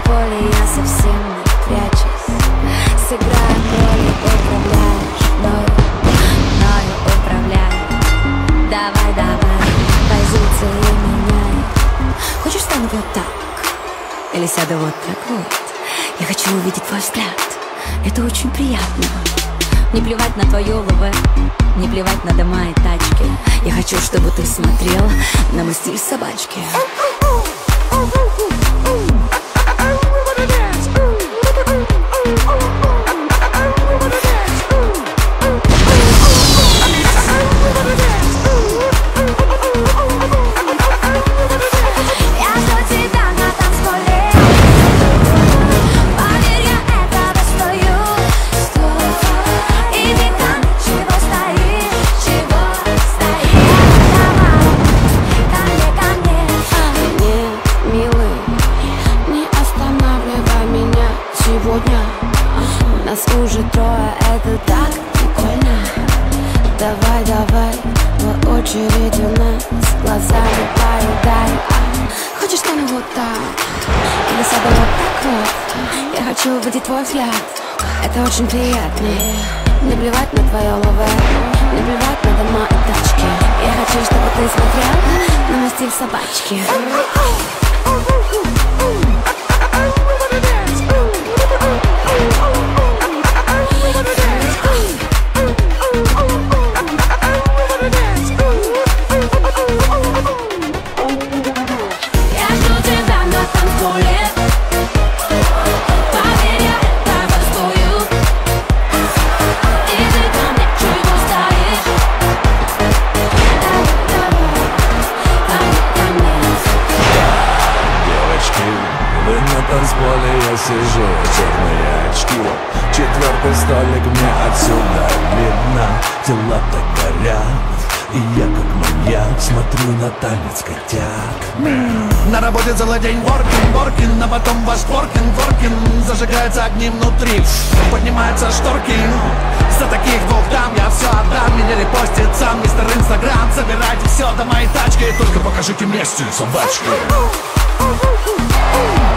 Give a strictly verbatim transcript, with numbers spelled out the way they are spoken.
поле я совсем не прячусь. Сыграем роли, управляешь мною, мною управляю. Давай, давай, позиции меняй. Хочешь, стану вот так? Или сяду вот так вот? Я хочу увидеть твой взгляд. Это очень приятно. Не плевать на твою ЛВ, не плевать на дома и тачки. Я хочу, чтобы ты смотрел на мой стиль собачки. Нас уже трое, это так прикольно. Давай, давай, по очереди у нас глазами поедай. Хочешь, стану вот так? Или сяду вот так вот? Я хочу увидеть твой взгляд. Это очень приятно. Не плевать на твое ЛВ, не плевать на дома и тачки. Я хочу, чтобы ты смотрел на мой стиль собачки. Танцполе я сижу, черные очки. Четвертый столик мне отсюда видно. Дела так горят, и я как маньяк смотрю на танец котят. На работе целый день воркин, воркин, а потом ваш воркин, воркин. Зажигаются огни внутри, поднимаются шторки. За таких двух дам я все отдам. Меня репостит сам мистер Инстаграм. Собирайте все до моей тачки, только покажите мне стиль собачки.